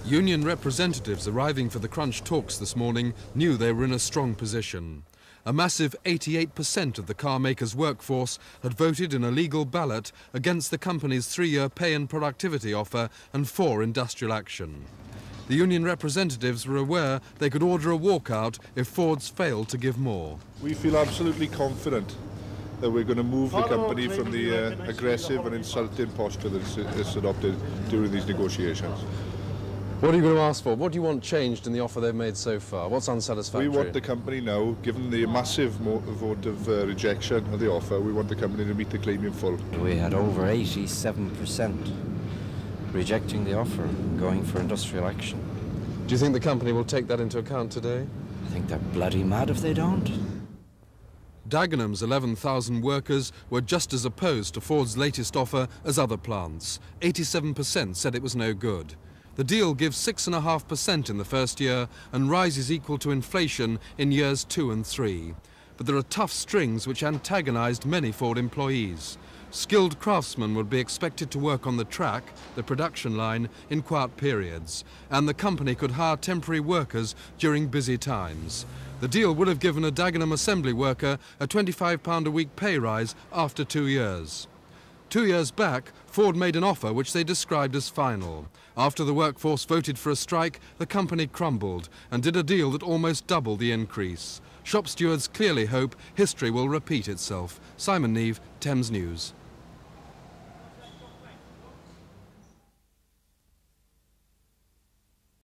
Union representatives arriving for the crunch talks this morning knew they were in a strong position. A massive 88% of the car makers' workforce had voted in a legal ballot against the company's 3-year pay and productivity offer and for industrial action. The union representatives were aware they could order a walkout if Ford's failed to give more. We feel absolutely confident that we're going to move the company from the aggressive and insulting posture that it's adopted during these negotiations. What are you going to ask for? What do you want changed in the offer they've made so far? What's unsatisfactory? We want the company now, given the massive vote of rejection of the offer, we want the company to meet the claim in full. We had over 87% rejecting the offer, going for industrial action. Do you think the company will take that into account today? I think they're bloody mad if they don't. Dagenham's 11,000 workers were just as opposed to Ford's latest offer as other plants. 87% said it was no good. The deal gives 6.5% in the first year and rises equal to inflation in years 2 and 3. But there are tough strings which antagonised many Ford employees. Skilled craftsmen would be expected to work on the track, the production line, in quiet periods, and the company could hire temporary workers during busy times. The deal would have given a Dagenham assembly worker a £25 a week pay rise after 2 years. 2 years back, Ford made an offer which they described as final. After the workforce voted for a strike, the company crumbled and did a deal that almost doubled the increase. Shop stewards clearly hope history will repeat itself. Simon Neve, Thames News.